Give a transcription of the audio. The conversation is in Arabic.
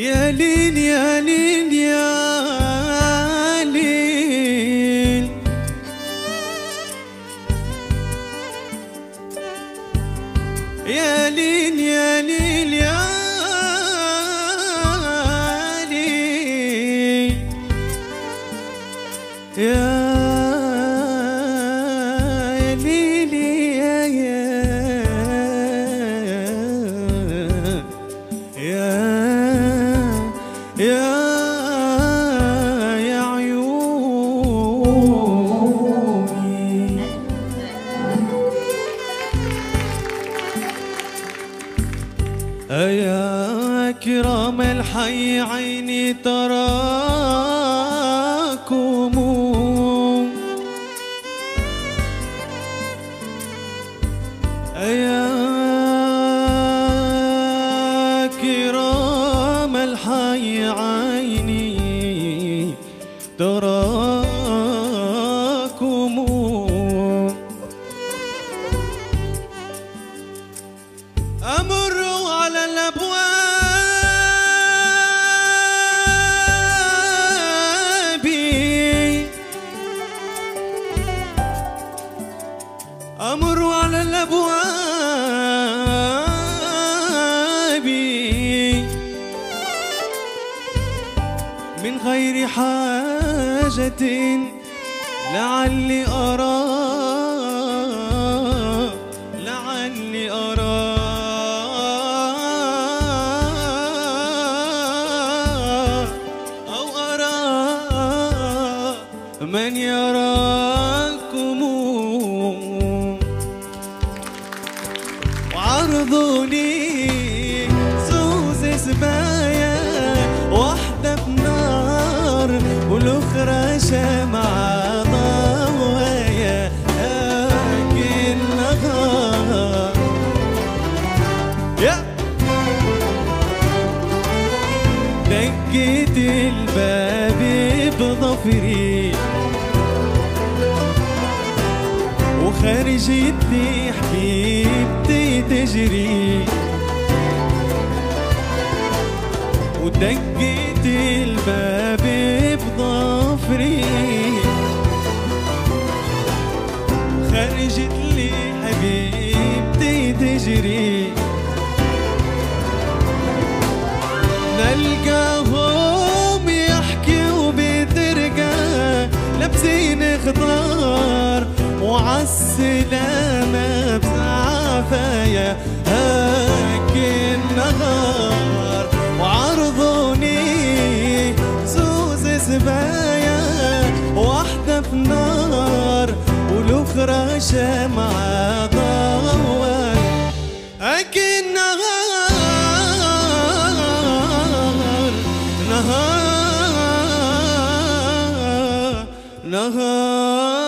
يا ليل يا ليل يا ليل يا ليل يا ليل يا ليل يا ليل يا عيوني. يا كرام الحي عيني تراكم يا كرام الحي عيني تراكم أمر على الأبواب أمر على الأبواب من غير حاجة لعلي أرى لعلي أرى أو أرى من يراكم وعرضوني زوز سبايا واحدة بنار والأخرى شمعة ضوايا لكن نهار دقيت الباب بظفري وخرجت لي حبيبتي تجري ودقيت الباب بظفري خرجت لي حبيبتي تجري نلقاهم يحكوا بترقى لابسين خضار وعالسلامة بزعفايا هاك النهار وعرضوني زوز سبايا واحدة في نار والأخرى شمعة ضوال هاك النهار نهار